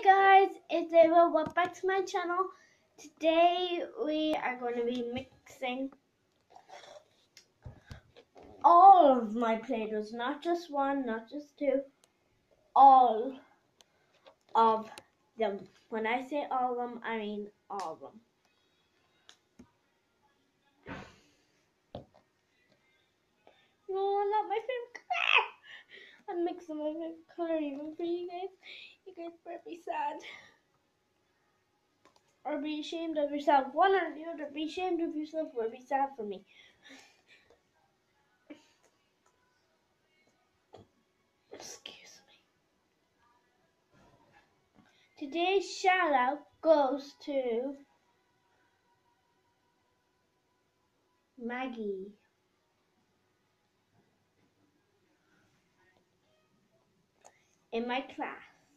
Guys, it's Ava. Welcome back to my channel. Today we are going to be mixing all of my Play-Dohs, not just one, not just two, all of them. When I say all of them, I mean all of them. No, not my favorite color. I'm mixing my favorite color even for you guys. You guys better be sad. Or be ashamed of yourself. One or the other. Be ashamed of yourself or be sad for me. Excuse me. Today's shout out goes to Maggie. In my class.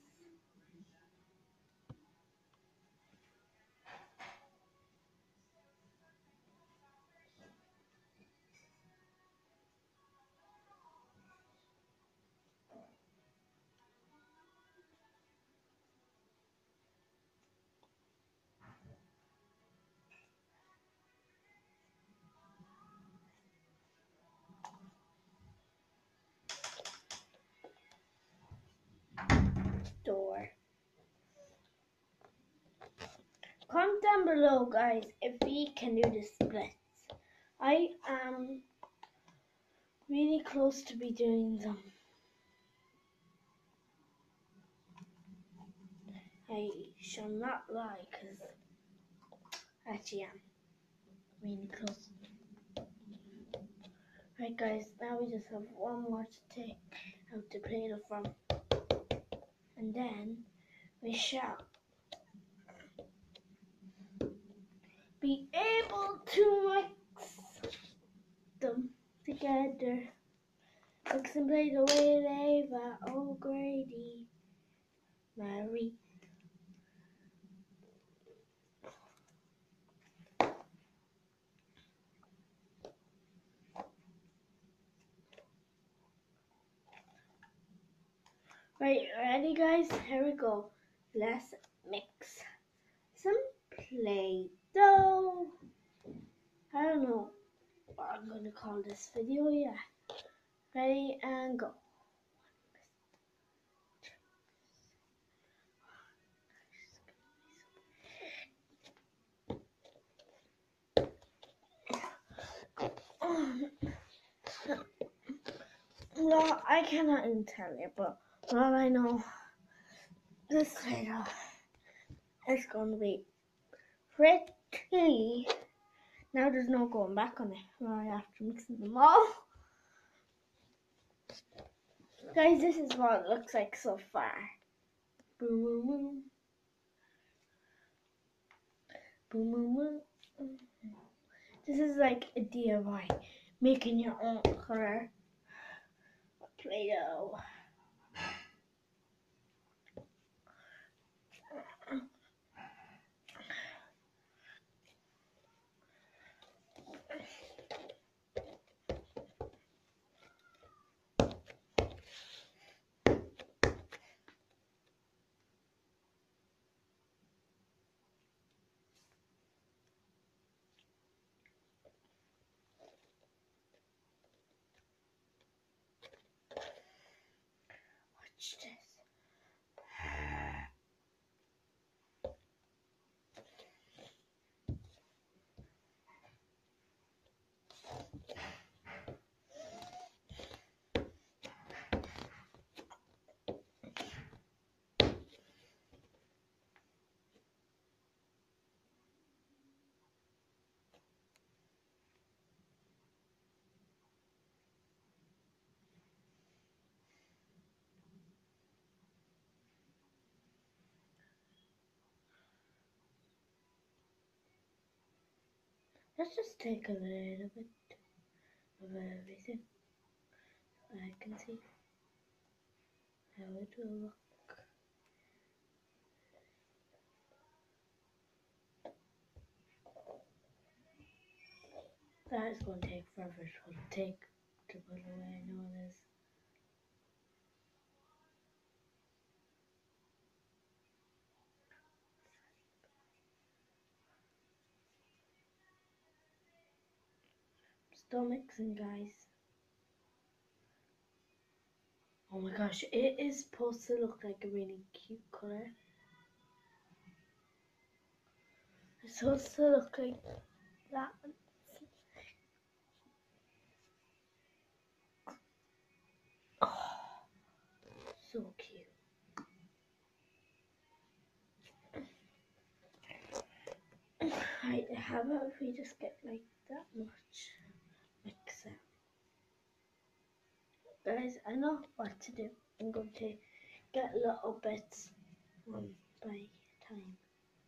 Door. Comment down below, guys, if we can do the splits. I am really close to be doing them. I shall not lie, because actually I'm really close. Right, guys, now we just have one more to take out the Play-Doh from. And then we shall be able to mix them together. Mix and play the way with Ava, O'Grady, Mary. Right, ready guys? Here we go. Let's mix some Play-Doh. I don't know what I'm gonna call this video yet. Ready and go. Well, I cannot even tell you, but all I know, this Play-Doh is gonna be pretty. Now there's no going back on it. Right after mixing them all. Guys, this is what it looks like so far. Boom, boom, boom. Boom, boom, boom. This is like a DIY, making your own color Play-Doh. Watch this. Let's just take a little bit of everything. I can see how it will look. That is going to take forever to take to put away. I know it is. Still mixing, guys. Oh my gosh, it is supposed to look like a really cute color. It's supposed to look like that. Oh, so cute. Right, how about if we just get like that much mixer? Guys, I know what to do. I'm going to get little bits one by time.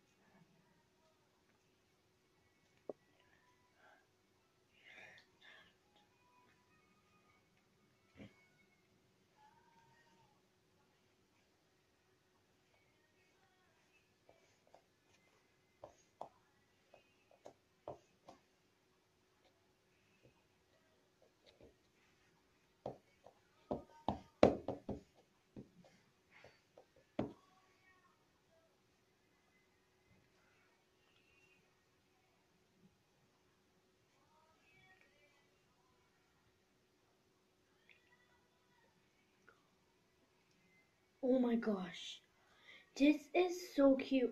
Oh my gosh, this is so cute.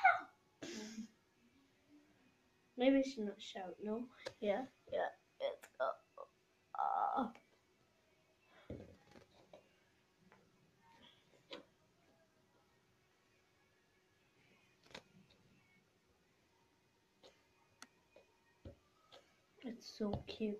Maybe I should not shout, no? Yeah, it's up. It's so cute.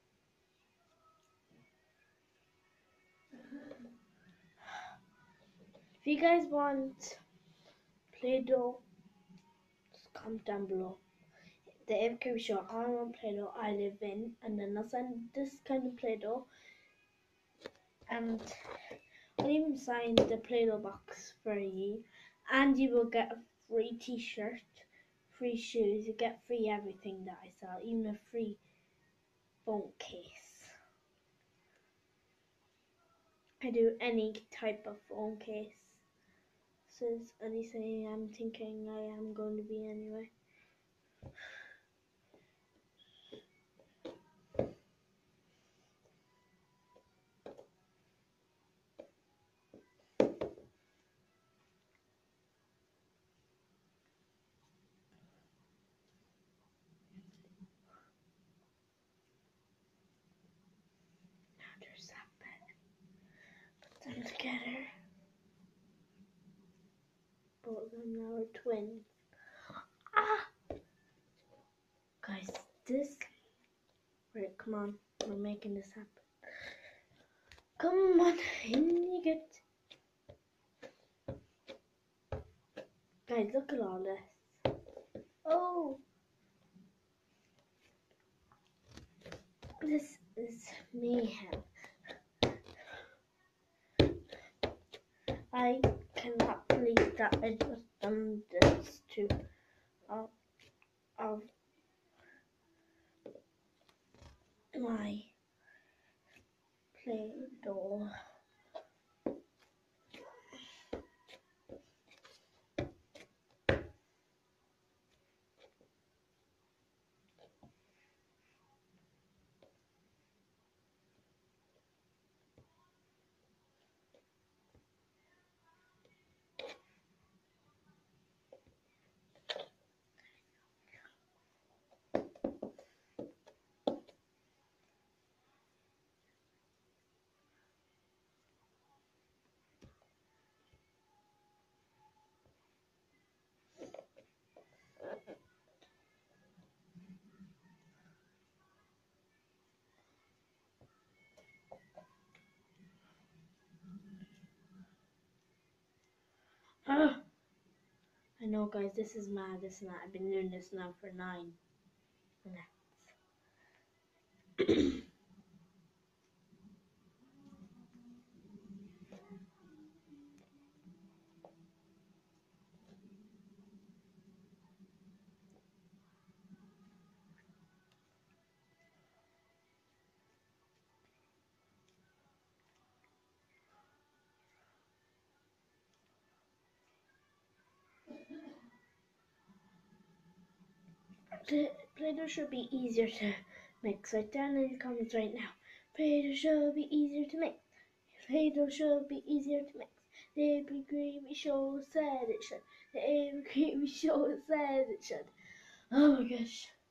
If you guys want Play-Doh, just comment down below. The MK shop, I want Play-Doh I live in, and then I'll send this kind of Play-Doh, and I'll even sign the Play-Doh box for you, and you will get a free t-shirt, free shoes, you get free everything that I sell, even a free phone case. I do any type of phone case. Says anything I'm thinking I am going to be anyway. Now there's that bit. Put them together. Both of them now are twins. Ah! Guys, this... Right, come on. We're making this happen. Come on, in you get. Guys, look at all this. Oh! This is mayhem. I cannot believe that I just done this to of my Play-Doh. Ah! I know, guys, this is mad. This is not. I've been doing this now for 9 minutes. Play-Doh should be easier to Mix it down in the comments right now. Play-Doh should be easier to mix. Play-Doh should be easier to mix. The AP Creamy Show said it should. The AP Creamy Show said it should. Oh my gosh.